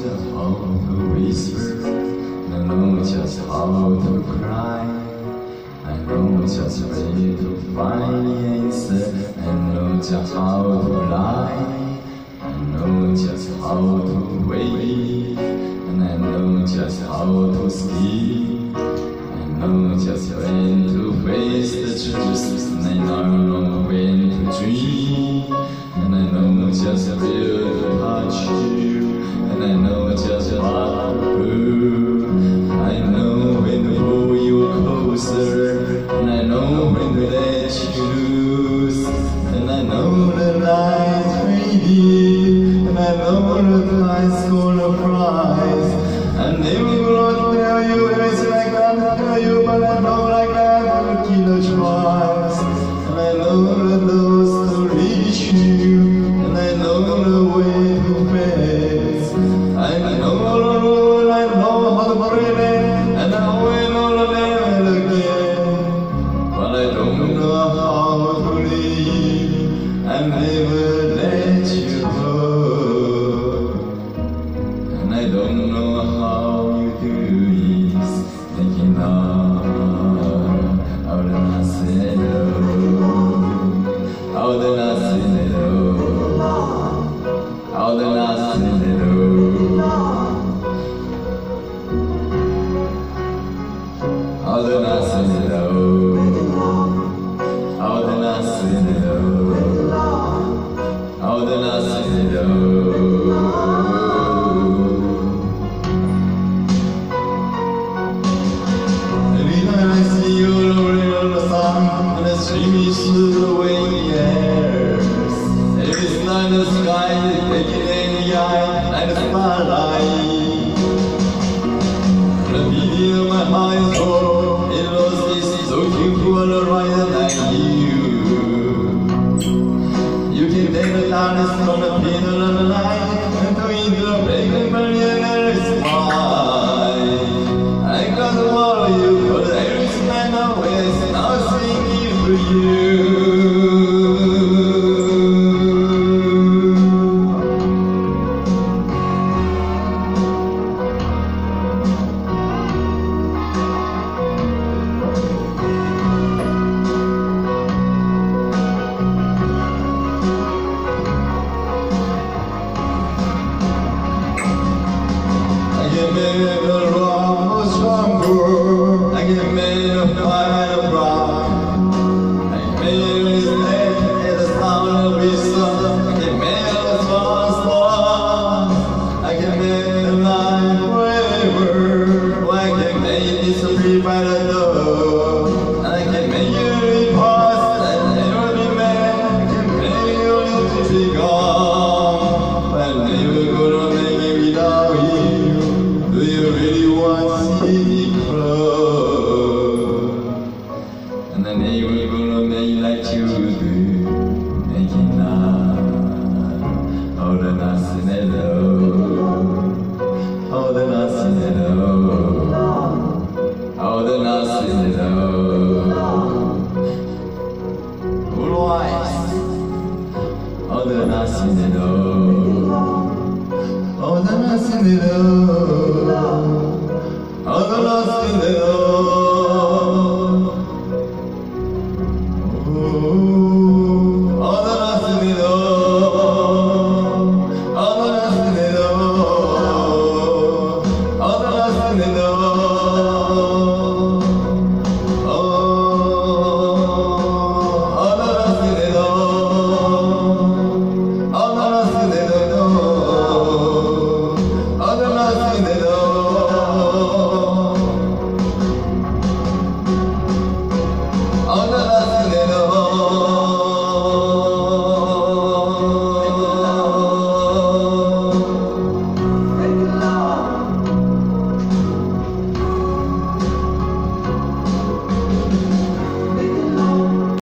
just how to whisper, I know just how to cry, I know just where to find the answer, I know just how to lie, I know just how to wait, and I know just how to sleep, I know just when to face the truth, and I know when to dream, and I know just where to touch you, and I know just what to do. I know when to pull you closer, and I know when to let you loose, and I know the night's fading, and I know the night's gonna rise. I never gonna tell you everything I can tell you, but I know I gotta keep the tries, and I know the doors to reach you, and I know the way to face. I know the road, I know how to breathe it, and I know the level again, but I don't know how to leave. I never let you go, and I don't know how you do this, thinking of how the nothing how the nothing how the nothing how the nothing how the nothing how the nothing I see you rolling on the sun, and the stream is through the way years. Every night the sky is taking in the eye like a spotlight. The beating of my heart is full, it lost its looking for the right like you. You can take the darkness from the middle of the night and go into the breaking barrier and it's fine. I got to follow you, but everything I know is nothing for you. I get made of rock or stronger, I get made of fire and rock, I get made of neck at the sound of wisdom, I get made of small stars, I get made of life forever, I get made disappear by the door, and I can make you impulse and never be mad, I can make you live to be gone, but I'm never gonna make it without you. Do you really want to see me close? And I never gonna make like you do, making love, all the nothing hello, all the nothing hello, all the nothing hello. Blue eyes, all the nothing hello. Oh, the nothing at all. Oh, the nothing at all.